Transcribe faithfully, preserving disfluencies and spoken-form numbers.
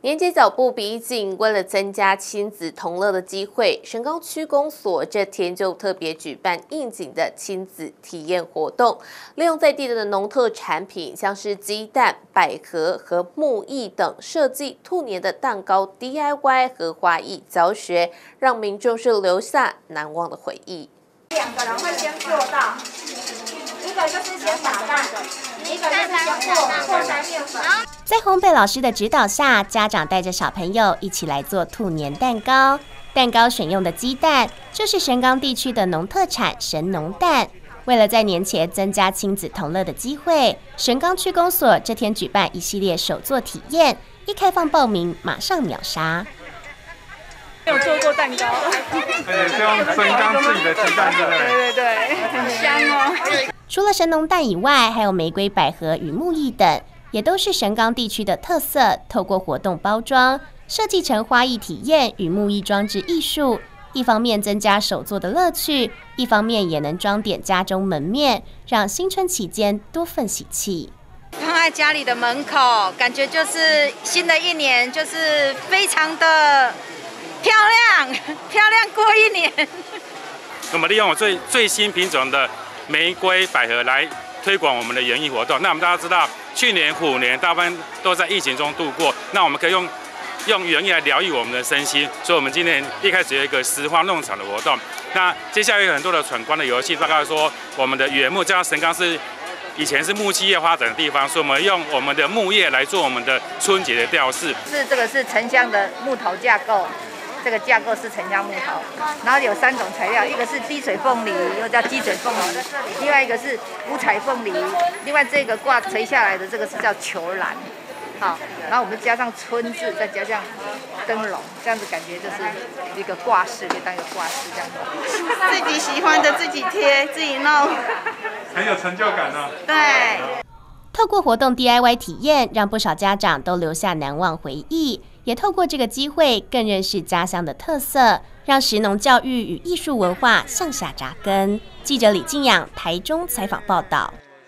年节脚步逼近，为了增加亲子同乐的机会，神冈区公所这天就特别举办应景的亲子体验活动，利用在地的农特产品，像是鸡蛋、百合和木艺等，设计兔年的蛋糕 D I Y 和花艺教学，让民众是留下难忘的回忆。 两个人会先做到，一个就是先打蛋，一个就是先和和筛面粉。 在烘焙老师的指导下，家长带着小朋友一起来做兔年蛋糕。蛋糕选用的鸡蛋就是神冈地区的农特产神农蛋。为了在年前增加亲子同乐的机会，神冈区公所这天举办一系列手作体验，一开放报名马上秒杀。 没有做过蛋糕， 而且是用神冈自己的鸡蛋，对不对？ 对对对，很香哦。 除了神农蛋以外，还有玫瑰、百合与木艺等，也都是神冈地区的特色。透过活动包装，设计成花艺体验与木艺装置艺术，一方面增加手作的乐趣，一方面也能装点家中门面，让新春期间多份喜气。 放在家里的门口，感觉就是新的一年就是非常的漂亮，漂亮过一年。 我们利用最最新品种的玫瑰、百合来推广我们的园艺活动。那我们大家知道，去年虎年大部分都在疫情中度过，那我们可以用用园艺来疗愈我们的身心。所以，我们今年一开始有一个石花弄场的活动。那接下来有很多的闯关的游戏，大概说我们的原木，加上神冈是以前是木器业发展的地方，所以我们用我们的木叶来做我们的春节的吊饰。 是这个是沉香的木头架构。这个架构是沉香木头，然后有三种材料，一个是滴水凤梨，又叫鸡嘴凤梨；另外一个是五彩凤梨，另外这个挂垂下来的这个是叫球兰。好，然后我们加上春字，再加上灯笼，这样子感觉就是一个挂饰，可以当一个挂饰这样子。 自己喜欢的自己贴，自己弄， 很有成就感呢。 对。 透过活动 D I Y 体验，让不少家长都留下难忘回忆，也透过这个机会更认识家乡的特色，让食农教育与艺术文化向下扎根。记者李静养台中采访报道。